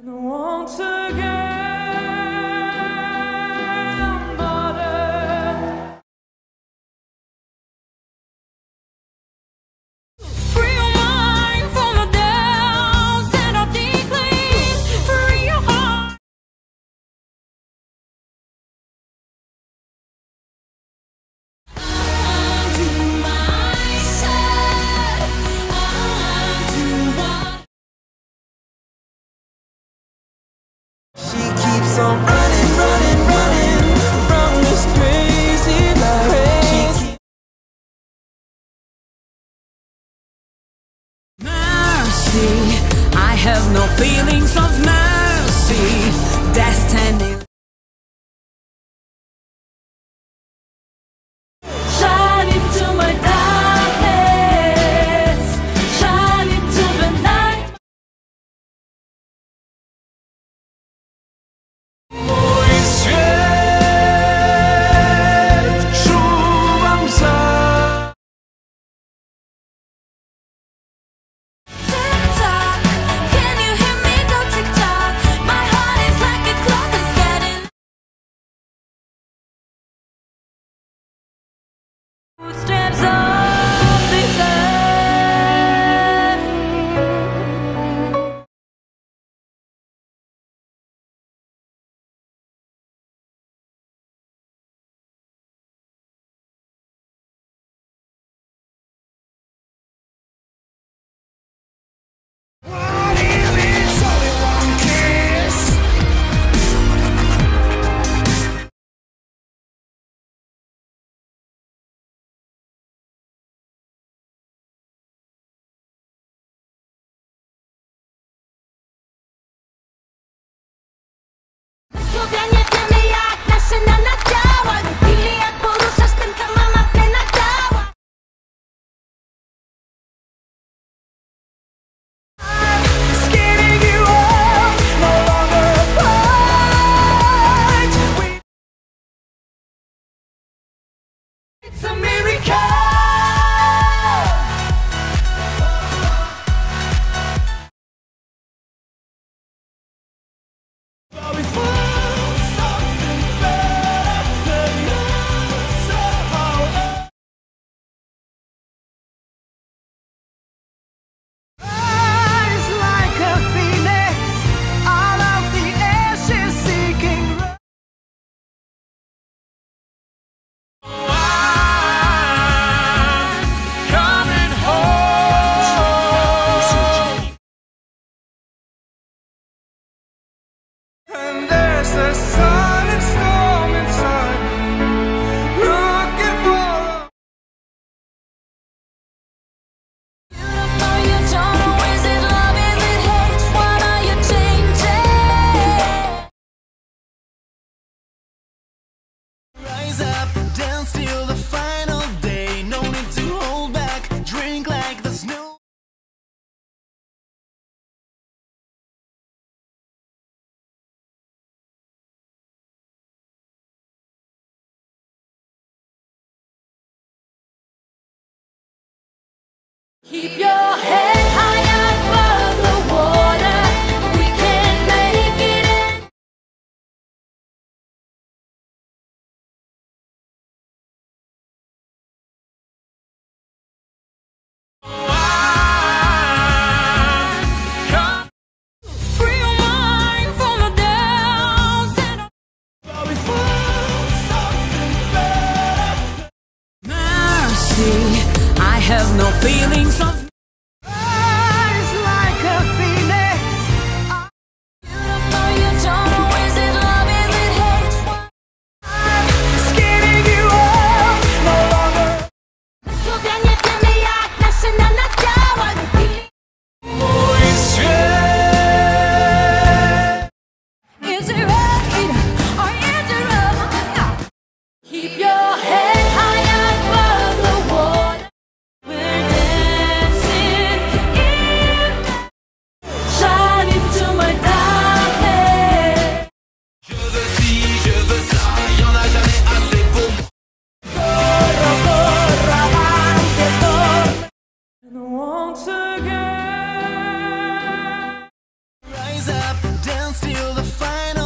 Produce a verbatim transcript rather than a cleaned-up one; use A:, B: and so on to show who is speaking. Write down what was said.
A: Once again, mother, free your mind from the doubts that are deeply, free your heart. Unto myself, unto what
B: She keeps on running, running, running from this crazy life. She keeps
A: mercy. I have no feelings of mercy. Destiny. Shine into my darkness. Shine into the night. Tick-tock, can you hear me go tick-tock? My heart is like a clock that's getting footsteps of this earth.
B: What if it's only one kiss?
C: Słowianie wiemy jak nasze na nas działa. Lubili jak poruszasz tym co mama w genach dała.
B: Skinning you up, no longer apart. We- It's a miracle. But we found something better than us somehow. Rise like a phoenix out of the ashes, seeking. I'm coming home, and there's a silent storm inside me, looking for.
A: You don't know you don't know. Is it love? Is it hate? What are you changing?
B: Rise up, dance till the final day. No need to hold back, drink like the snow.
A: Keep your head high above the water. We can make it in.
B: Come,
A: Free your mind from the doubts that are
B: but we found something better.
A: mercy. I have no feelings of
B: I
D: until the final